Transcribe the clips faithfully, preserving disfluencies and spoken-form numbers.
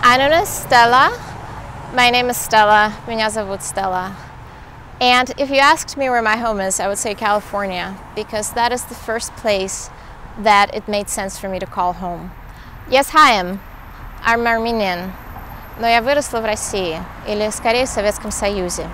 I'm known as Stella. My name is Stella. Меня зовут Stella. And if you asked me where my home is, I would say California, because that is the first place that it made sense for me to call home. Yes, I am. I'm Armenian. Но я выросла в России, или скорее в Советском Союзе,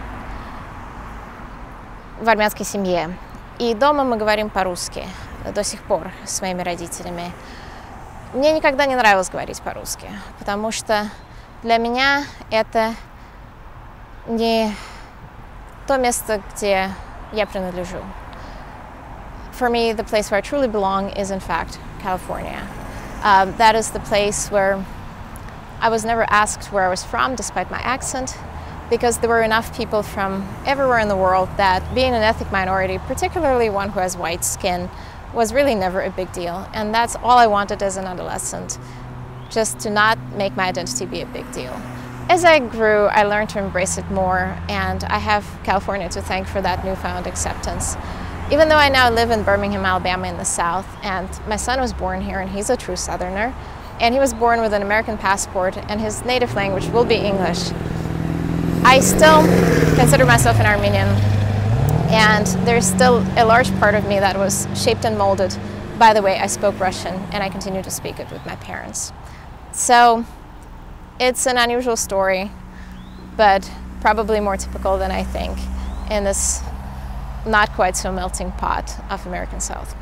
в армянской семье. И дома мы говорим по-русски до сих пор с моими родителями. Мне никогда не нравилось говорить по-русски, потому что для меня это не то место, где я принадлежу. For me, the place where I truly belong is, in fact, California. Um, that is the place where I was never asked where I was from, despite my accent, because there were enough people from everywhere in the world that being an ethnic minority, particularly one who has white skin, was really never a big deal. And that's all I wanted as an adolescent, just to not make my identity be a big deal. As I grew, I learned to embrace it more, and I have California to thank for that newfound acceptance. Even though I now live in Birmingham, Alabama in the South, and my son was born here, and he's a true Southerner, and he was born with an American passport, and his native language will be English, I still consider myself an Armenian, and there's still a large part of me that was shaped and molded by the way I spoke Russian, and I continue to speak it with my parents. So it's an unusual story, but probably more typical than I think in this not quite so melting pot of American South.